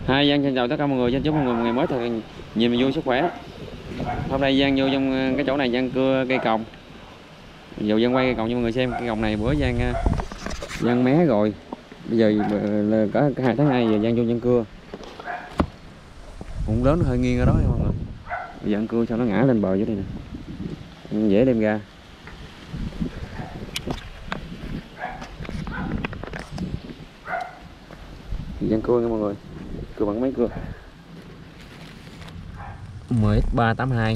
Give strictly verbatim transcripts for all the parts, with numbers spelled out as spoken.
Hai Giang xin chào tất cả mọi người, xin chúc mọi người một ngày mới thật nhiều niềm vui sức khỏe. Hôm nay Giang vô trong cái chỗ này Giang cưa cây còng. Giờ Giang quay cây còng cho mọi người xem. Cây còng này bữa Giang Giang mé rồi. Bây giờ là có hai tháng nay giờ Giang vô Giang cưa. Cũng lớn nó hơi nghiêng ở đó mọi người. Bây giờ Giang cưa cho nó ngã lên bờ dưới đây nè. Dễ đem ra. Giang cưa nha mọi người. Cưa bằng máy cưa mười x ba tám hai.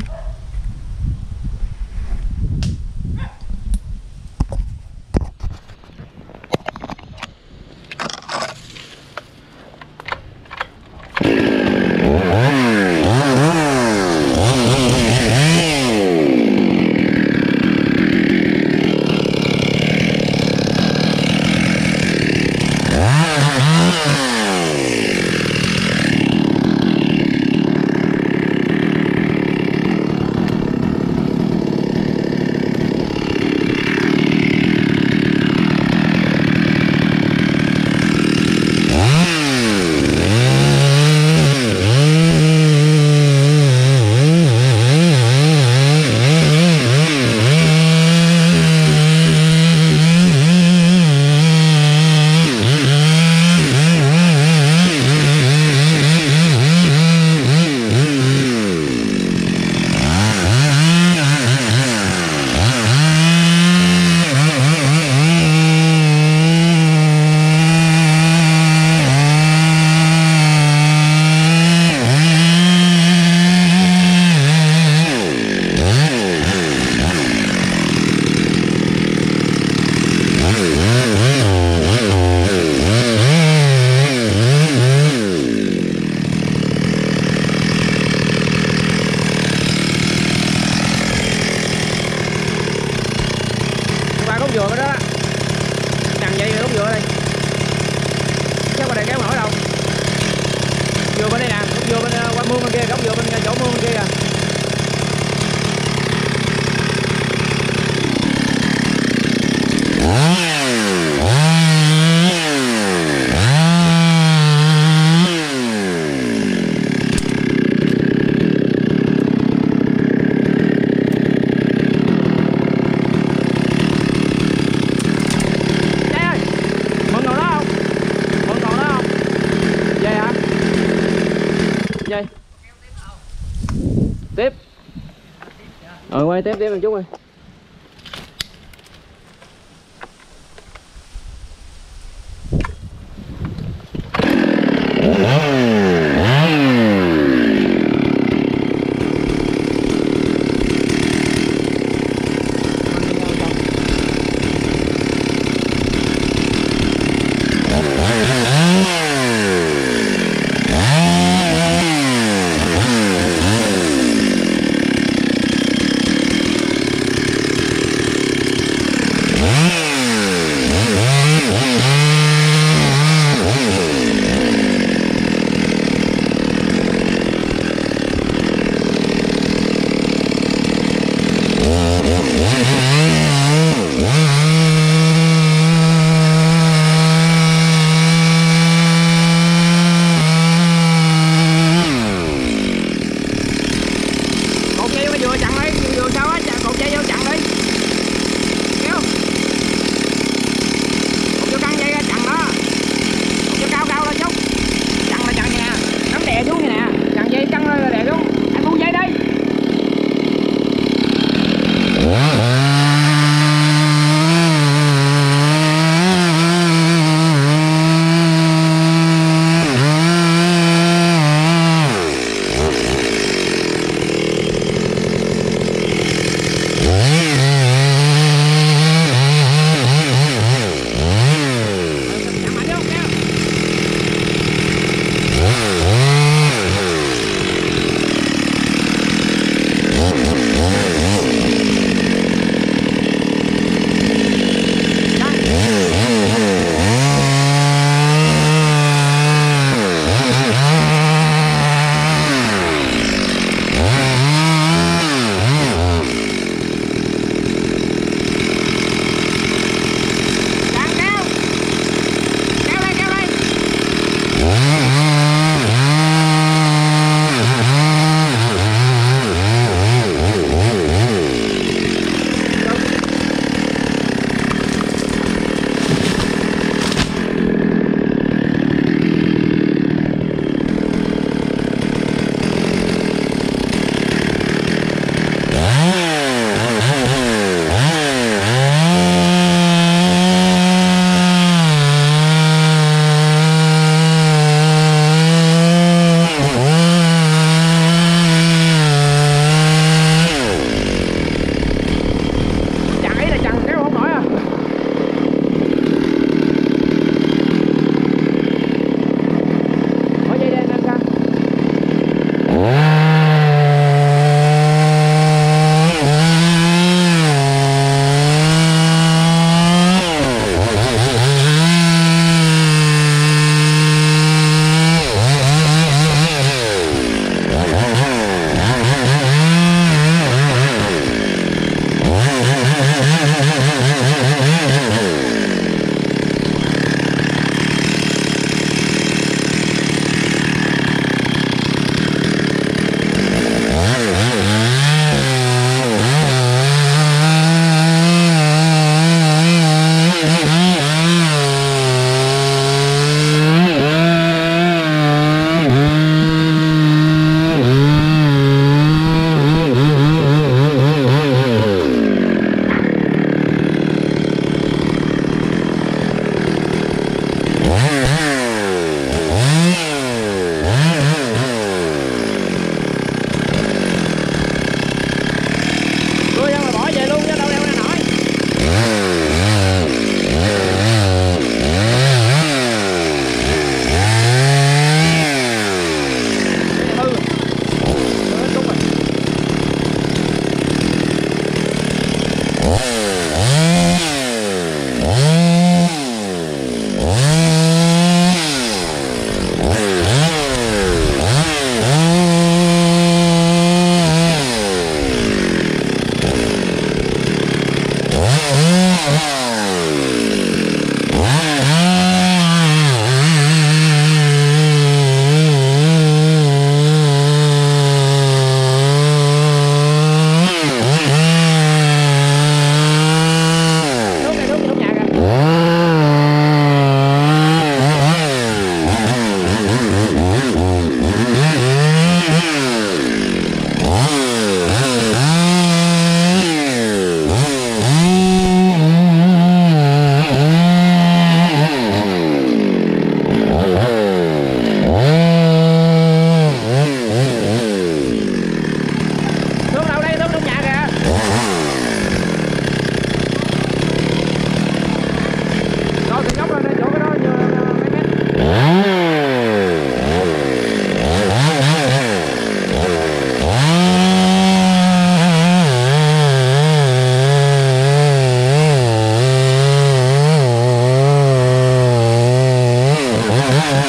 Dừa cái đó chằng dây rồi, đốt dừa đây chắc qua đây kéo nổi đâu. Dừa bên đây nè, đốt dừa bên qua mương bên kia, đốt dừa bên chỗ mương bên kia kìa. Dây tiếp ờ quay tiếp tiếp một chút ơi.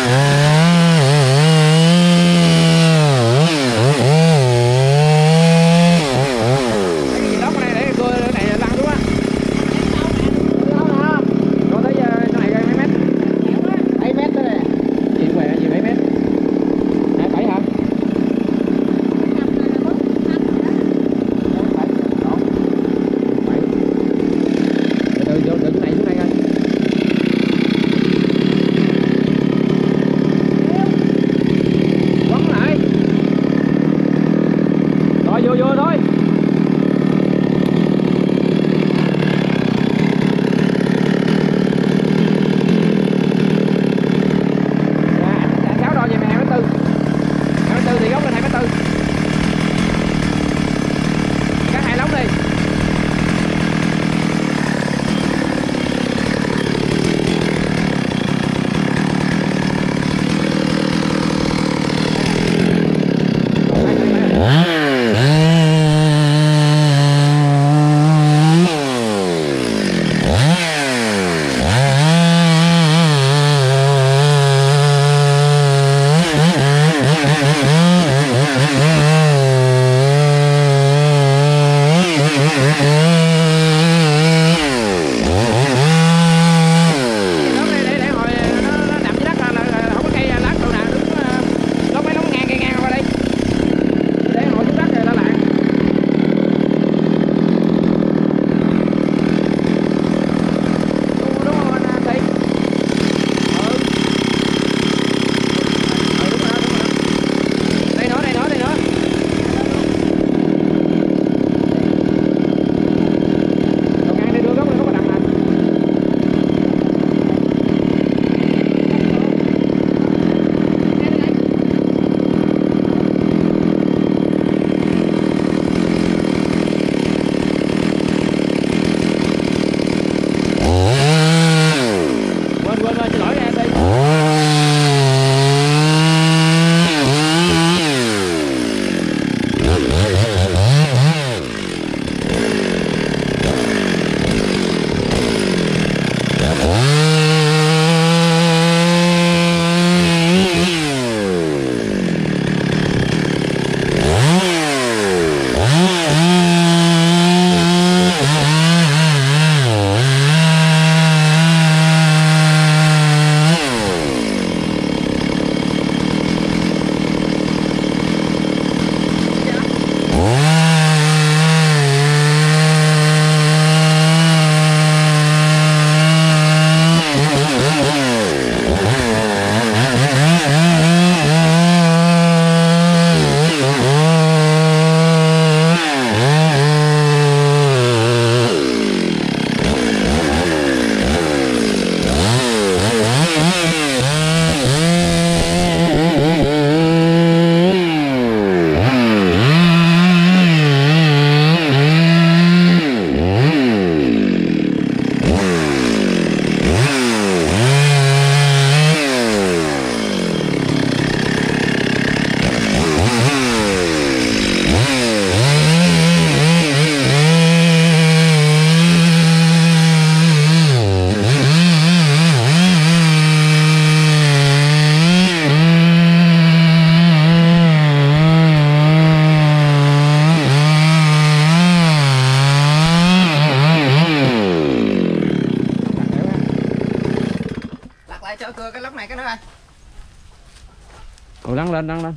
Ừ, lăn lên, lăn lên.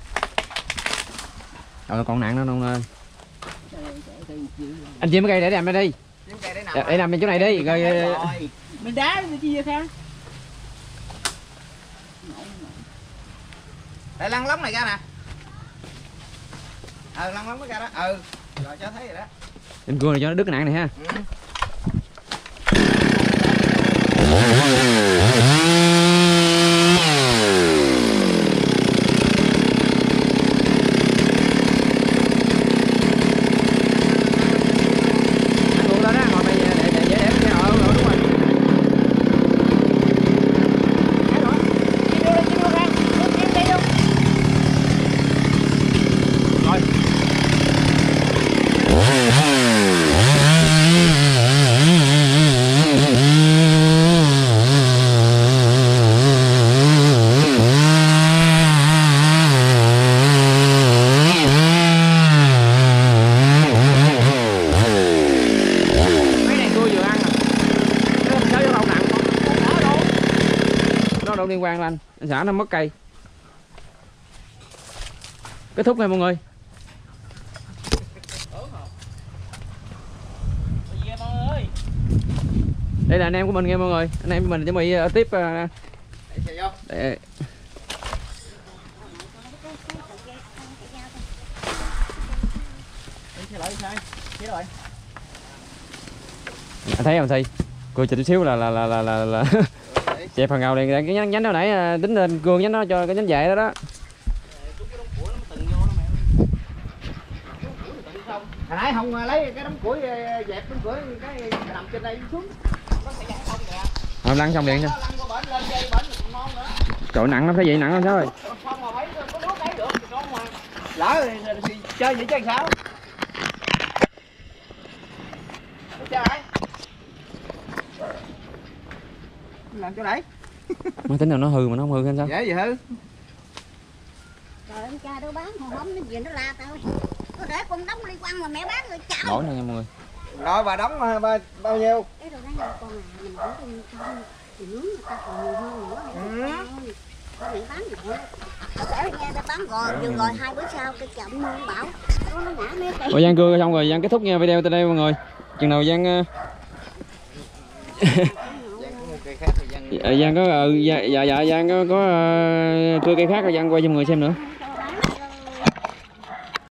Rồi còn nặng nữa không ơi. Anh chim cái cây để nằm đây đi. Để, để nằm bên chỗ này đi rồi. Mình đá chi vậy Khang? Để lăn lóng này ra nè. Ừ, lăn lóng nó ra đó. Ừ. Rồi cho thấy rồi đó. Em cưa này cho nó đứt cái nặng này ha. Ừ. Yeah. lan lên, anh xả nó mất cây. Kết thúc nha mọi người. Đây là anh em của mình nha mọi người, anh em của mình chuẩn bị uh, tiếp uh, để... Anh thấy không Thi? Cưa chịch chút xíu là là là là là, là... chẹp phần ngầu này, cái nhánh, nhánh đó nãy tính lên cưa nhánh nó cho cái nhánh dại đó đó. Hồi nãy không lấy cái đống củi dẹp đống củi cái nằm trên đây xuống. Không lăn xong điện cho. Trời nặng lắm, thấy vậy nặng lắm sao rồi? Lỡ thì chơi vậy chơi sao? Chơi làm chỗ đấy. Máy tính nào nó hư mà nó không hư anh sao? Dễ gì hư? Trời ơi, cha đâu bán hồi hôm nó về nó la tao. Tôi để con đóng đi quăng mà mẹ bán rồi chảo. Đổi nè nha mọi người. Rồi bà đóng bao, bao nhiêu? Cái đồ này con à, mình cũng không không thì nướng người ta còn nhiều hơn nữa. Ừ. Con này bán gì nữa. Để nghe ta bán rồi, vừa rồi hai bữa sau cái chậm mưa bảo nó nó ngã mé cây. Rồi Giang cưa xong rồi Giang kết thúc nha video tại đây mọi người. Chừng nào Giang uh... Cây khác thì Giang... Giang có ừ, dạ dạ dạ Giang có có uh, cưa cây khác rồi Giang quay cho mọi người xem nữa.